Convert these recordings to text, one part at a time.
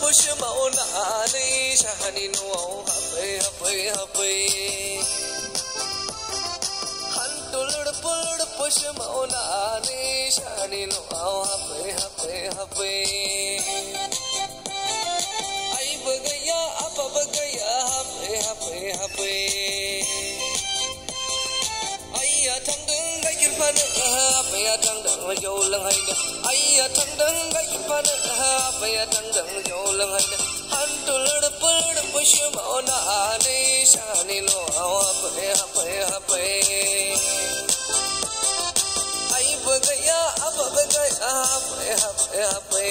push mauna ani shahani no hape hape hape hantulud pulud push mauna ani shahani no hape hape hape ai bagaya apa bagaya hape hape hape ai thang deng gai kirpan hape thang deng jo lang hai ai thang deng gai kirpan hape thang deng jo lang hai hantulud pulud push mauna ani shahani no hape hape hape ai bagaya apa bagaya hape hape hape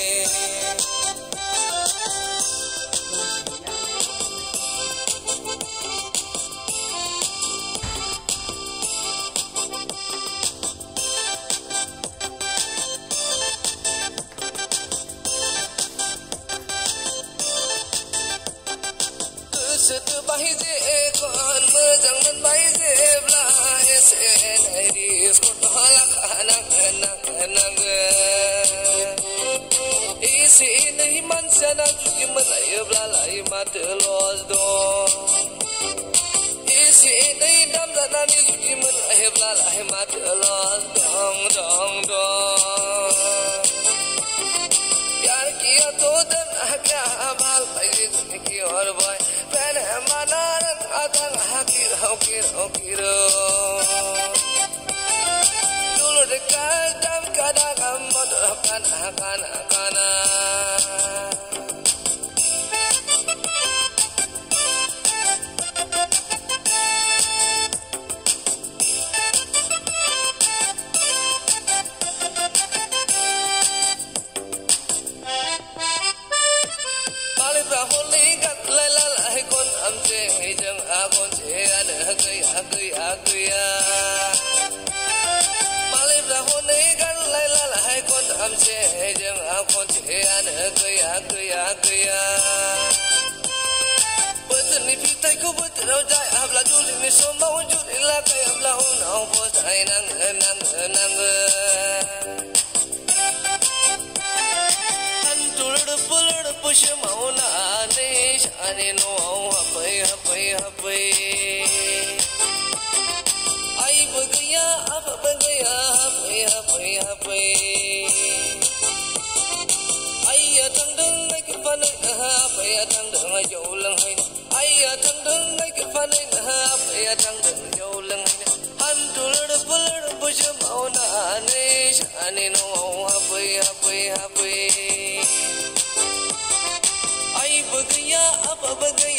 Setu bahije kon mejang men bahije bla ese nai skotala kanang kanang isi nei man sana juki malai bla lai mat los do isi nei dam sana ni juki malai bla lai mat los dong dong dong प्यार किया तो दन क्या बाल पैसे की और बोय पहले माना अदन हकीर हकीर हकीर दूर का दम कदा गम मत काना काना काना push mauna ani shani no hape hape hape ai bagaya ab bagaya hape hape hape ai thang deng ngai ke pan hape thang deng jo lang hai ai thang deng ngai ke pan hape thang deng jo lang hai hantul pulur push mauna ani shani no hape hape hape bagaya ab bagaya